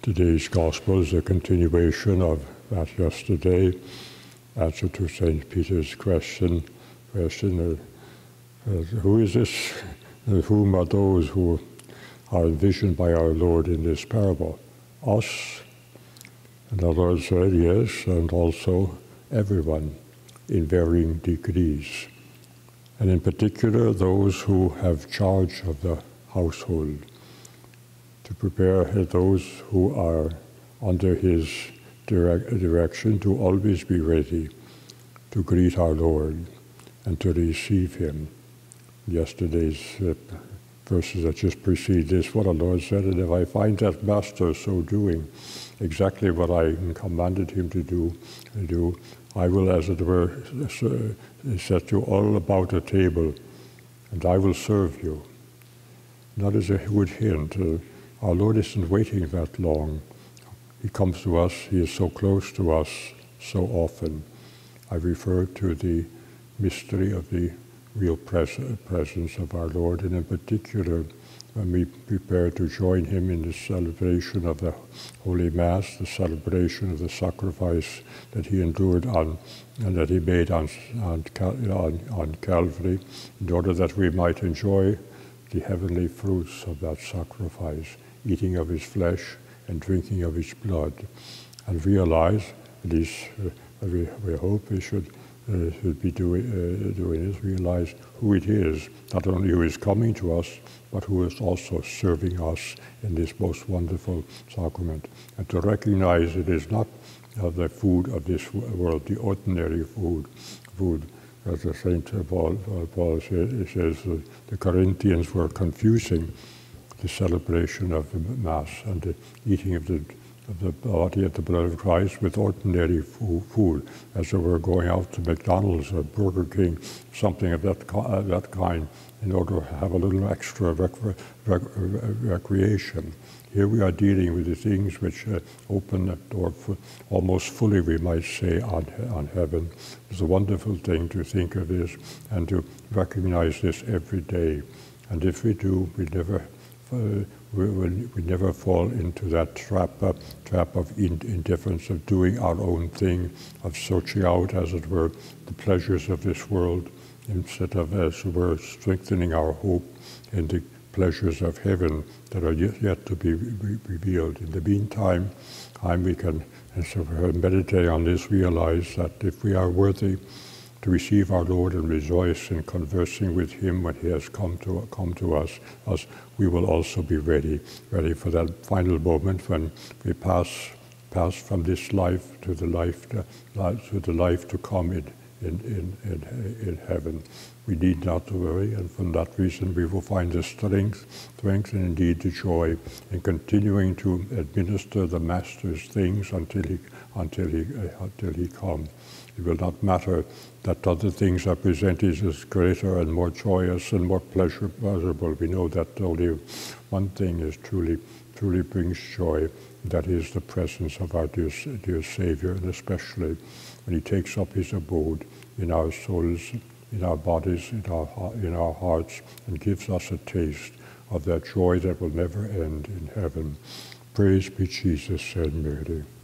Today's Gospel is a continuation of that yesterday, answer to St. Peter's question, who is this, and whom are those who are envisioned by our Lord in this parable? Us? And our Lord said, yes, and also everyone in varying degrees, and in particular those who have charge of the household, to prepare those who are under his direction to always be ready to greet our Lord and to receive him. Yesterday's verses that just precede this, what our Lord said, and if I find that master so doing exactly what I commanded him to do, I will, as it were, set you all about a table, and I will serve you. That is a good hint. Our Lord isn't waiting that long. He comes to us, he is so close to us so often. I refer to the mystery of the real presence of our Lord, and in particular when we prepare to join him in the celebration of the Holy Mass, the celebration of the sacrifice that he endured and that he made on Calvary, in order that we might enjoy the heavenly fruits of that sacrifice, eating of his flesh and drinking of his blood, and realize, at least we hope we should be doing is realize who it is, not only who is coming to us, but who is also serving us in this most wonderful sacrament. And to recognize it is not the food of this world, the ordinary food. As St. Paul says, the Corinthians were confusing the celebration of the Mass and the eating of the body and the blood of Christ with ordinary food, as they were going out to McDonald's or Burger King, something of that kind, in order to have a little extra recreation. Here we are dealing with the things which open the door almost fully, we might say, on heaven. It's a wonderful thing to think of this and to recognize this every day. And if we do, we never fall into that trap of indifference, of doing our own thing, of searching out, as it were, the pleasures of this world, instead of, as it were, strengthening our hope in the pleasures of heaven that are yet to be revealed. In the meantime, we can, as we meditate on this, realize that if we are worthy to receive our Lord and rejoice in conversing with him when he has come to us, we will also be ready for that final moment when we pass from this life to the life to come in heaven. We need not to worry, and for that reason we will find the strength and indeed the joy in continuing to administer the Master's things until he comes. It will not matter that other things are presented as greater and more joyous and more pleasurable. We know that only one thing is truly brings joy, that is the presence of our dear Savior, and especially when he takes up his abode in our souls, in our bodies, in our hearts, and gives us a taste of that joy that will never end in heaven. Praise be Jesus and Mary.